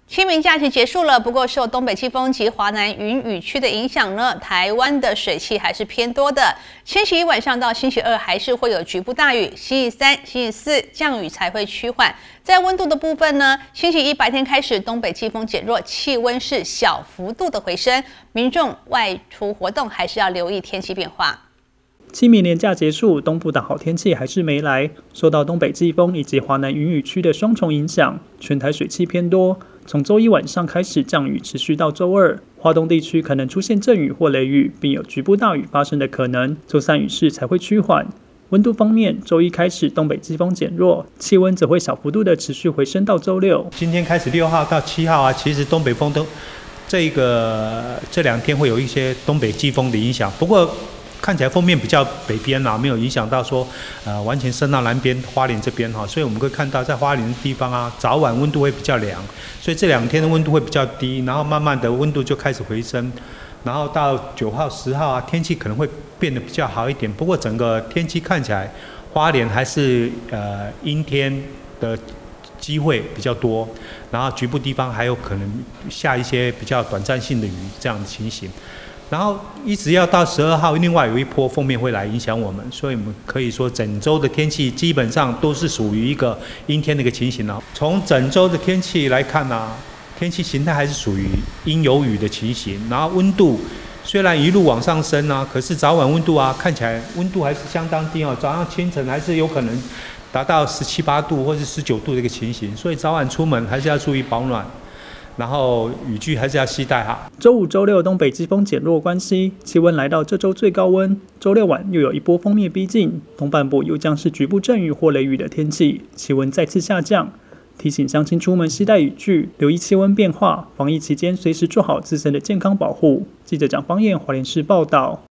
清明假期结束了，不过受东北季风及华南云雨区的影响呢，台湾的水汽还是偏多的。星期一晚上到星期二还是会有局部大雨，星期三、星期四降雨才会趋缓。在温度的部分呢，星期一白天开始东北季风减弱，气温是小幅度的回升，民众外出活动还是要留意天气变化。 清明连假结束，东部的好天气还是没来。受到东北季风以及华南云雨区的双重影响，全台水汽偏多。从周一晚上开始降雨，持续到周二，华东地区可能出现阵雨或雷雨，并有局部大雨发生的可能。周三雨势才会趋缓。温度方面，周一开始东北季风减弱，气温则会小幅度的持续回升到周六。 今天开始6号到7号啊，其实东北风都这两天会有一些东北季风的影响，不过看起来锋面比较北边啊，没有影响到说完全升到南边花莲这边哈，所以我们会看到在花莲的地方啊，早晚温度会比较凉，所以这2天的温度会比较低，然后慢慢的温度就开始回升，然后到9号、10号啊，天气可能会变得比较好一点。不过整个天气看起来，花莲还是阴天的机会比较多，然后局部地方还有可能下一些比较短暂性的雨这样的情形。然后一直要到12号，另外有一波锋面会来影响我们，所以我们可以说整周的天气基本上都是属于一个阴天的一个情形了。从整周的天气来看啊，天气形态还是属于阴有雨的情形，然后温度虽然一路往上升啊，可是早晚温度啊看起来温度还是相当低哦，早上清晨还是有可能达到17、8度或是19度的一个情形，所以早晚出门还是要注意保暖。然后雨具还是要携带哈。 周五、周六东北季风减弱关系，气温来到这周最高温。周六晚又有一波锋面逼近，东半部又将是局部阵雨或雷雨的天气，气温再次下降。提醒乡亲出门携带雨具，留意气温变化，防疫期间随时做好自身的健康保护。记者蒋芳燕，花莲市报道。